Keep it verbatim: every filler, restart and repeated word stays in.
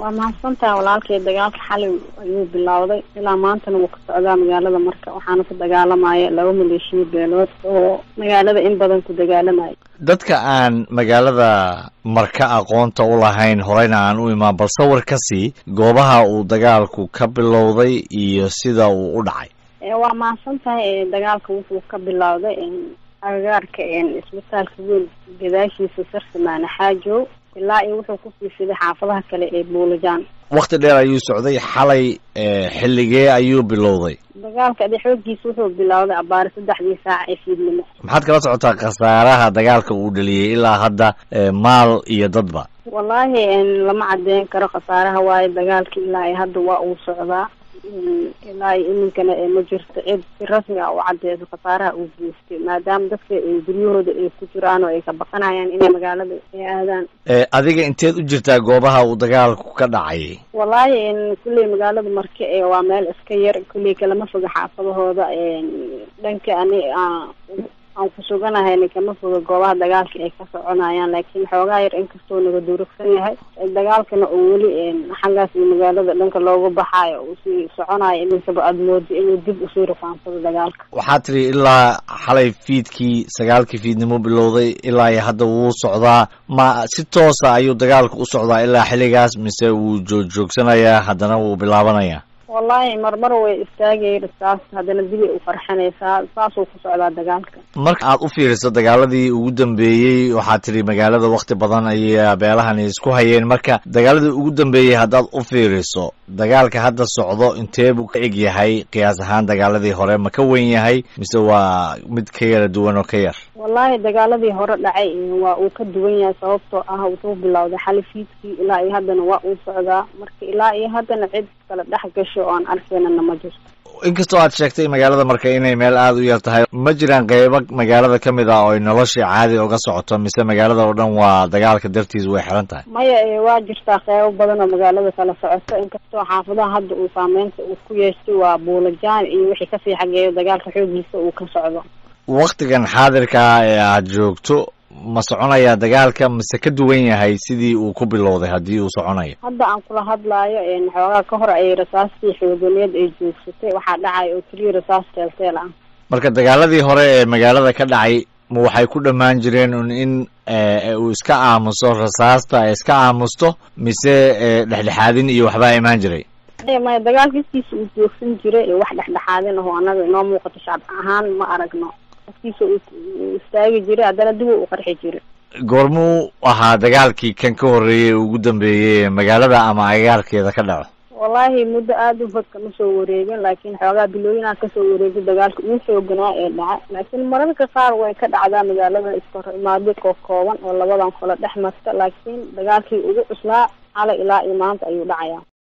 ومحسنتها walaalkay dagaalka xalay ayuu bilowday ilaa maantana wuu ka socdaa magaalada marka waxaana ku dagaalamaya laba maleeshiyo beelood oo magaalada in badan ku dagaalamay dadka aan magaalada marka aqoonta u lahayn horeyna aan u imaan bal sawir ka sii goobaha uu dagaalku ka bilowday iyo sida uu u dhacay ee waa mahadsantahay dagaalka wuxuu ka bilowday agagaarka isbitaalka weyn gadaashiisa Sarsimaana Xaajo ilaa ay wuxuu ku fiirsay xaafadaha kale ee Buulajaan waqti dheer ayuu socday xalay xilligee ayuu bilowday dagaalka dhexdiisa wuxuu bilowday abaar saddexdii saac ee fiidnimo maxaad kala socotaa khasaaraha dagaalka uu dhaliyay ilaa hadda maal iyo dadba wallahi lama cadeyn karo khasaaraha waaye dagaalka ilaa ay hadda waa uu socdaa ilaa iminkana ma jirto cid si rasmi ah u cadeeyo khasaaraha uu geystay maadaama dadka ay guryahooda ay ku jiraan oo ay ka baqanayaan inay magaalada ay aadaan ee adiga inteed u jirtaa goobaha uu dagaalku ka dhacay wallahi in kulli magaalada markii ay waa meel iska yar kulli kala foga xaafadahooda ee dhanka ani aan ku suganahay kama foga goobaha dagaalka ay ka soconayaan laakiin xoogaa yar inkastoo naga durugsan yahay dagaalkana uu wali xagaas magaalada dhanka loogu baxayo uu si soconayo iminka aad moodo inuu dib u soo rafaansado dagaalka waxaa tiri ilaa xalay fiidkii sagaalkii fiidnimo bilowday ilaa ay hadda wuu socdaa ma si toos ah ayuu dagaalku u socdaa ilaa xilligaas mise wuu joogsanayaa haddana wuu bilaabanayaa wallahi marmar way istaagay rasaas hadana dib u farxanaysaa saas uu ku socdaa dagaalka marka aad u fiiriso dagaaladii ugu dambeeyay waxa tiri magaalada waqti badan ay beelahan isku hayeen marka dagaaladii ugu dambeeyay hadaad u fiiriso dagaalka hadda socdo intee buu ka eg yahay qiyaas ahaan dagaaladii hore ma ka weyn yahay mise waa mid ka yara duwan oo ka yar wallahi dagaaladii hore dhacay waa uu ka duwan yahay sababtoo ah wuxuu bilowday xalay fiidkii ilaa ay haddana waa uu socdaa marka ilaa ay haddana cid kala dhex gasho oo aan arkeenana ma jirto inkastoo aad sheegtay magaalada marka inay meel aad u yar tahay ma jiraan qaybo magaalada ka mid ah oo nolosha caadi uga socoto mise magaalada oo dhan waa dagaalka dartiis way xiran tahay maya waa jirtaa qaybo badan oo magaalada kala socoto inkastoo xaafadaha hadda uu saameynta uu ku yeeshay waa Buulajaan iyo wixii ka sii xageeyo dagaalka xoogiisa uu ka socdo waqtigan xaadirka ee aad joogto ma soconaya dagaalka mise ka duwan yahay sidii uu ku bilowday hadii uu soconayo hadda aan kula hadlaayo in xoogaa ka hor ay rasaastii xooganeed ay joogsatay waxa dhacay oo kaliya rasaas teelteel ah marka dagaaladii hore ee magaalada ka dhacay ma waxay ku dhamaan jireen in uu iska aamuso rasaasta ay iska aamusto mise dhexdhexaadin iyo waxba imaan jiray ma dagaalkiisa uu joogsan jiray wax dhexdhexaadin ah oo anaga inoo muuqato shacab ahaan ma aragno kiisa uu istaagi jiray haddana dib u qarxi jiray goormuu ahaa dagaalkii kan ka horreeyay ugu dambeeyay magaalada ama agagaarkeeda ka dhaco wallahi muddo aad u fog kama soo wareegin laakiin xoogaa bilooyinaa ka soo wareegay dagaalka ugu xooganaa ee dhacay laakiin mararka qaar way ka dhacdaa magaalada iska imaado kooban oo labadan kala dhex marta laakiin dagaalkii ugu cuslaa xalay ilaa iyo maanta ayuu dhacayaa